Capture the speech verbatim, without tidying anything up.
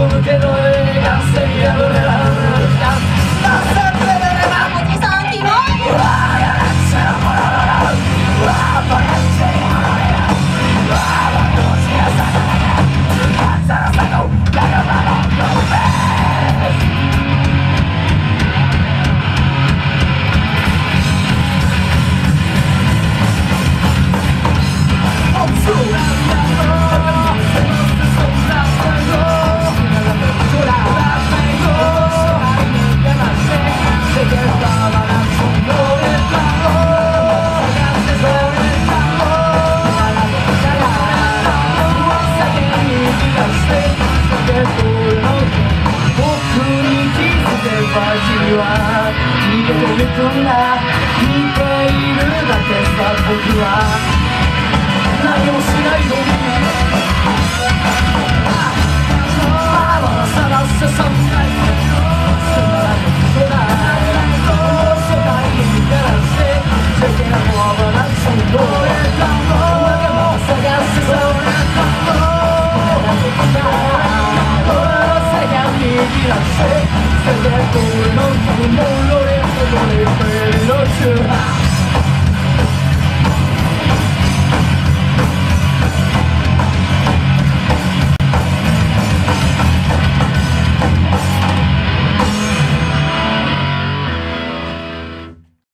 向けの映画せいやぶれられるかおじさんキモいわあやらっちゃうものだなわあバカっちゃいものだなわあバカっちゃいさがさらさがだがまのごめん逃げてるとんだ見ているだけさ僕は何もしないのに